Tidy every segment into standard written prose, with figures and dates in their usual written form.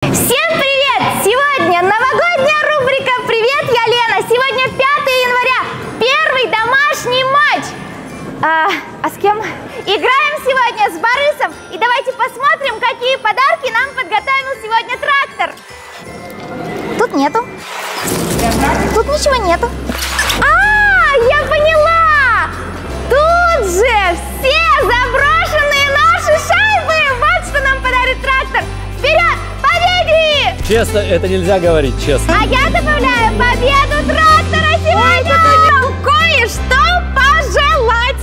Всем привет! Сегодня новогодняя рубрика «Привет, я Лена». Сегодня 5 января, первый домашний матч. А с кем? Играем сегодня с Борисом. И давайте посмотрим, какие подарки нам подготовил сегодня трактор. Тут нету. Тут ничего нету. Я поняла! Тут же все заброшенные наши шайбы. Вот что нам подарит трактор. Вперед! Победи! Честно, это нельзя говорить, честно. А я добавляю победу трактора сегодня! Кое-что пожелать!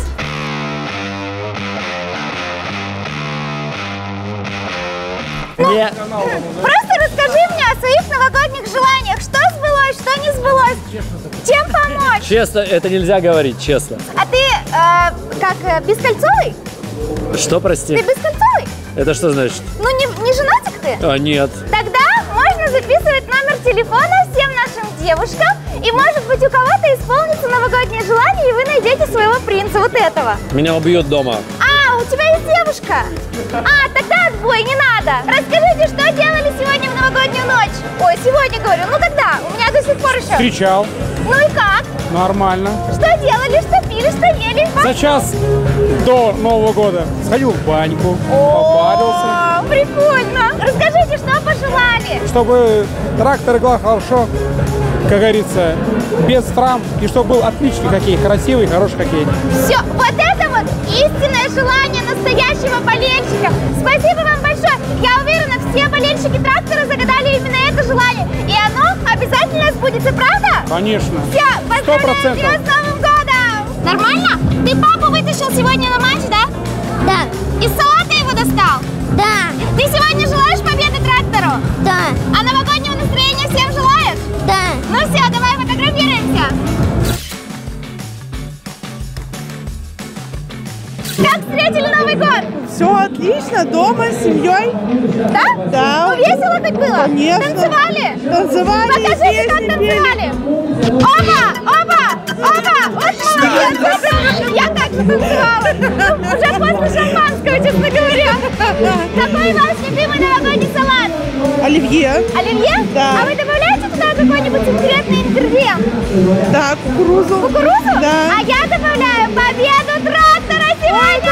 Просто расскажи мне о своих новогодних желаниях. Что сбылось, что не сбылось? Чем помочь? Честно, это нельзя говорить, честно. А ты как бескольцовый? Что, прости? Ты бескольцовый? Это что значит? Ну не женатик ты? Нет. Тогда можно записывать номер телефона всем нашим девушкам, и может быть у кого-то исполнится новогоднее желание, и вы найдете своего принца, вот этого. Меня убьют дома. У тебя есть девушка? Тогда отбой, не надо. Расскажите, что делали сегодня в новогоднюю ночь? Ой, сегодня говорю, ну когда? У меня до сих пор еще. Встречал. Ну и как? Нормально. Что делали, что пили, что ели? За час до Нового года сходил в баньку, попарился. Прикольно. Расскажите, что пожелали? Чтобы трактор играл хорошо, как говорится, без травм, и чтобы был отличный хоккей, красивый, хороший хоккей. Все, вот это вот истинное желание настоящего болельщика. Спасибо вам большое. Я уверена, все болельщики трактора загадали именно это желание. И оно обязательно сбудется, правда? Конечно. Все, поздравляю тебя с Новым годом! Нормально? Ты папу вытащил сегодня на матч, да? Да. Из салата его достал? Да. Ты сегодня желаешь победы трактору? Да. А новогоднего настроения всем желаешь? Да. Ну все, давай фотографируемся. Как встретили Новый год? Все отлично, дома, с семьей. Да? Да. Ну весело хоть было? Конечно. Танцевали? Танцевали. Покажите, как танцевали. Опа! Вот молодец. Я так же танцевала. Уже после шампанского, честно говоря. Какой ваш любимый новогодний салат? Оливье. Оливье? Да. А вы добавляете туда какой-нибудь секретный ингредиент? Да, кукурузу. Кукурузу? Да. А я добавляю победу трактора сегодня!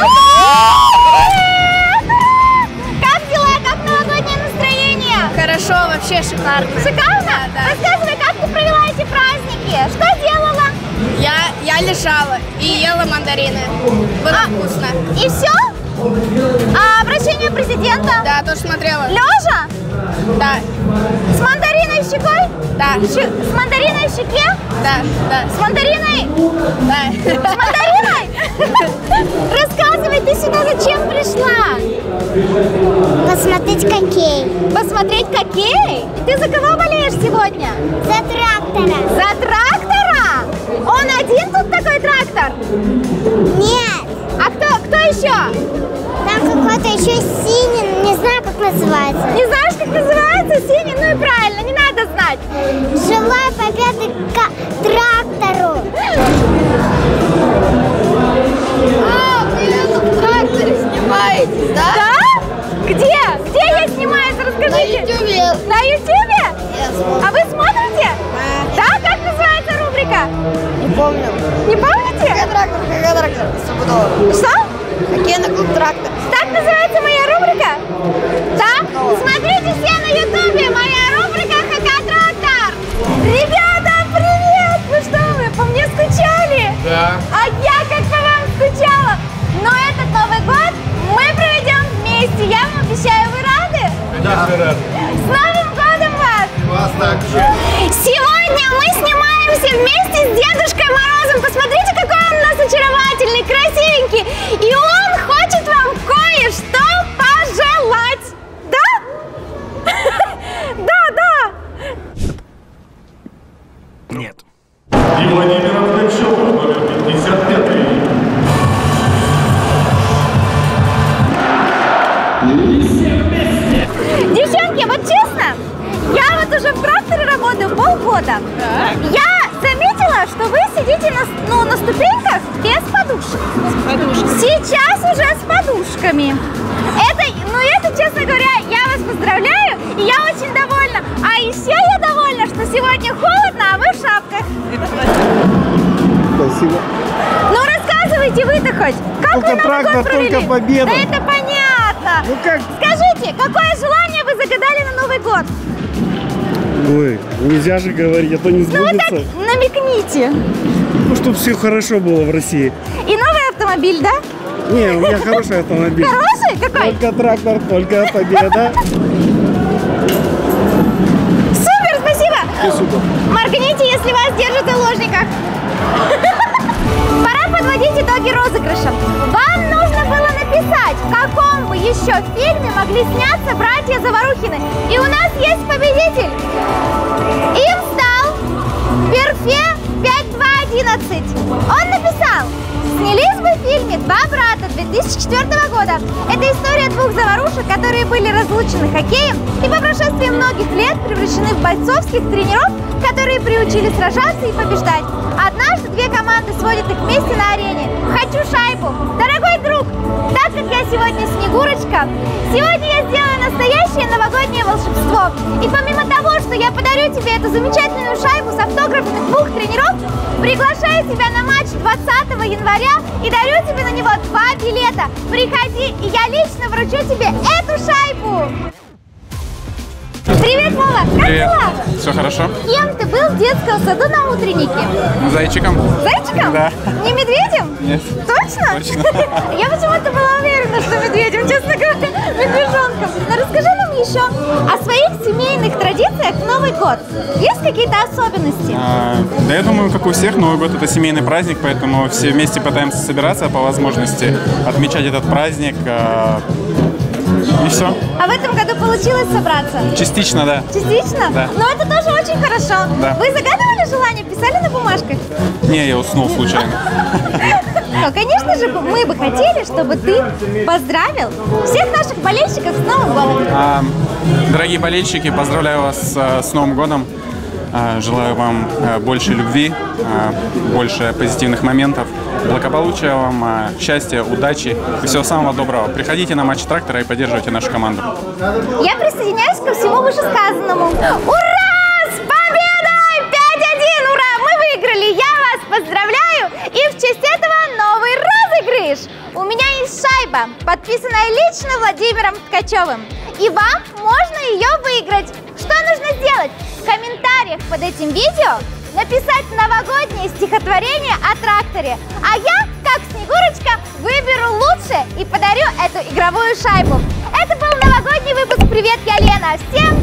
Как дела? Как новогоднее настроение? Хорошо, вообще шикарно. Шикарно? Да. Рассказывай, как ты провела эти праздники? Что делала? Я лежала и ела мандарины. Было вкусно. И все? А обращение президента? Да, тоже смотрела. Лежа? Да. С мандариной щекой? Да. С мандариной в щеке? Да. С мандариной? Да. С мандариной? Рассказывай, ты сюда зачем пришла? Посмотреть хоккей. Посмотреть хоккей? Ты за кого болеешь сегодня? За трактора. За трактора? Он один тут такой трактор? Нет. А кто еще? Там какой-то еще синий, не знаю, как называется. Не знаешь, как называется? Синий? Ну и правильно, не надо знать. Желаю победы трактору. Вы в тракторе снимаетесь, да? Да? Где? Где я снимаюсь? Расскажите. На ютубе. На ютубе? А вы смотрите? Да? Как называется рубрика? Не помню. Не помните? Трактор, стопудово. Что? Хоккейный клуб трактор. Так называется моя рубрика? Да? Смотрите все на ютубе, моя рубрика «Хоккей-трактор». Ребята, привет! Ну что вы, по мне скучали? Да. А я как по вам скучала. Но этот Новый год мы проведем вместе. Я вам обещаю, вы рады? Конечно, рад. С Новым годом вас! Вас также. Сегодня мы снимаемся вместе с Дедушкой Морозом. Посмотрите, какой он у нас очаровательный, красивенький. И он хочет вам кое-что пожелать. Да? Да. Нет. И Владимир Ткачев, номер 55. Девчонки, вот честно, я вот уже в тракторе работаю полгода. Я заметила, что вы сидите на ступеньках без подушек. Сейчас уже с подушками. Это, честно говоря, я вас поздравляю. поздравляю, и я очень довольна. А еще я довольна, что сегодня холодно, а вы в шапках. Спасибо. Ну рассказывайте вы-то хоть, как Только вы Новый трактор, год провели? только победа. Да это понятно. Ну как? Скажите, какое желание вы загадали на Новый год? Ой, нельзя же говорить, а то не Ну вы так сбудется. намекните. Ну, чтобы все хорошо было в России. И новый автомобиль, да? Не, у меня хороший автомобиль. Хороший? Какой? Только трактор, только победа. Супер, спасибо! И супер. Моргните, если вас держат в заложниках. Пора подводить итоги розыгрыша. Вам нужно было написать, в каком бы еще фильме могли сняться братья Заварухины. И у нас есть победитель. Им стал Перфе 5211. Он написал: снялись бы в фильме «Два брата» 2004 года. Это история двух заварушек, которые были разлучены хоккеем и по прошествии многих лет превращены в бойцовских тренеров, которые приучили сражаться и побеждать. Однажды две команды сводят их вместе на арене. Хочу шайбу. Дорогой друг, так как я сегодня Снегурочка, сегодня я сделаю настоящее новогоднее волшебство. И помимо того, что я подарю тебе эту замечательную шайбу с автографами двух тренеров, приглашаю тебя на матч 20 января и дарю тебе на него 2 билета. Приходи, и я лично вручу тебе эту шайбу. Привет, Вова! Как дела? Все хорошо? Кем ты был в детском саду на утреннике? Зайчиком? Зайчиком? Да. Не медведем? Нет. Точно? Точно. Я почему-то была уверена, что медведем, честно говоря, медвежонком. Но расскажи нам еще о своих семейных традициях в Новый год. Есть какие-то особенности? Да, я думаю, как у всех, Новый год — это семейный праздник, поэтому все вместе пытаемся собираться по возможности, отмечать этот праздник. И все. А в этом году получилось собраться? Частично, да. Частично? Да. Но это тоже очень хорошо. Да. Вы загадывали желание, писали на бумажках? Не, я уснул случайно. Ну, конечно же, мы бы хотели, чтобы ты поздравил всех наших болельщиков с Новым годом. Дорогие болельщики, поздравляю вас с Новым годом. Желаю вам больше любви, больше позитивных моментов, благополучия вам, счастья, удачи и всего самого доброго. Приходите на матч трактора и поддерживайте нашу команду. Я присоединяюсь ко всему вышесказанному. Ура! С победой! 5-1! Ура! Мы выиграли! Я вас поздравляю! И в честь этого новый розыгрыш! У меня есть шайба, подписанная лично Владимиром Ткачевым. И вам можно ее выиграть. Что нужно сделать? В комментариях под этим видео написать новогоднее стихотворение о тракторе. А я, как Снегурочка, выберу лучшее и подарю эту игровую шайбу. Это был новогодний выпуск «Привет, я Лена». Всем